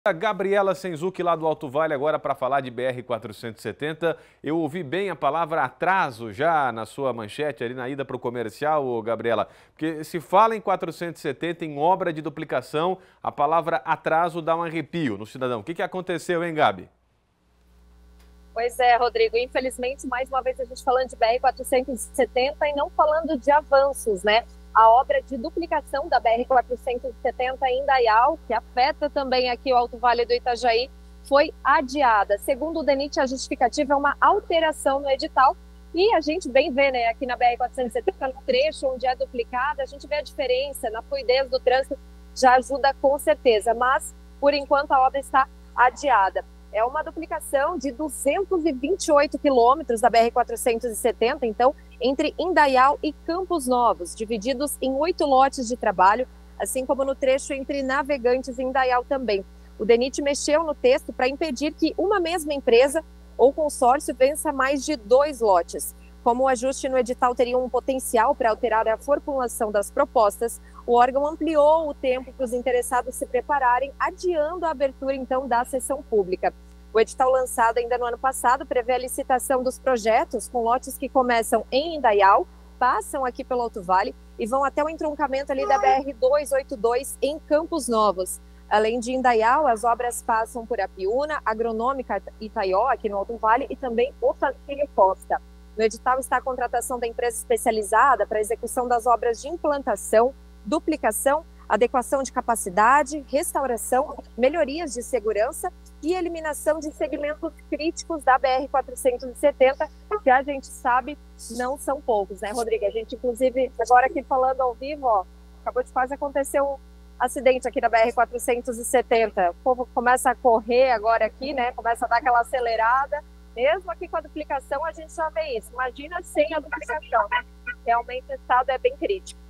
A Gabriela Senzuki lá do Alto Vale agora para falar de BR-470. Eu ouvi bem a palavra atraso já na sua manchete ali na ida para o comercial, ô Gabriela, porque se fala em 470, em obra de duplicação, a palavra atraso dá um arrepio no cidadão. O que aconteceu, hein, Gabi? Pois é, Rodrigo, infelizmente, mais uma vez a gente falando de BR-470 e não falando de avanços, né? A obra de duplicação da BR-470 em Indaial, que afeta também aqui o Alto Vale do Itajaí, foi adiada. Segundo o DENIT, a justificativa é uma alteração no edital e a gente bem vê, né, aqui na BR-470, no trecho onde é duplicada, a gente vê a diferença na fluidez do trânsito, já ajuda com certeza, mas por enquanto a obra está adiada. É uma duplicação de 228 quilômetros da BR-470, então, entre Indaial e Campos Novos, divididos em 8 lotes de trabalho, assim como no trecho entre Navegantes e Indaial também. O DENIT mexeu no texto para impedir que uma mesma empresa ou consórcio vença mais de 2 lotes. Como o ajuste no edital teria um potencial para alterar a formulação das propostas, o órgão ampliou o tempo para os interessados se prepararem, adiando a abertura, então, da sessão pública. O edital lançado ainda no ano passado prevê a licitação dos projetos com lotes que começam em Indaial, passam aqui pelo Alto Vale e vão até o entroncamento ali da BR-282 em Campos Novos. Além de Indaial, as obras passam por Apiúna, Agronômica Itaió, aqui no Alto Vale, e também Otacílio Costa. No edital está a contratação da empresa especializada para a execução das obras de implantação, duplicação, adequação de capacidade, restauração, melhorias de segurança e eliminação de segmentos críticos da BR-470, que a gente sabe não são poucos, né, Rodrigo? A gente, inclusive, agora aqui falando ao vivo, ó, acabou de quase acontecer um acidente aqui na BR-470. O povo começa a correr agora aqui, né? Começa a dar aquela acelerada. Mesmo aqui com a duplicação, a gente já vê isso. Imagina sem a duplicação, né? Realmente o estado é bem crítico.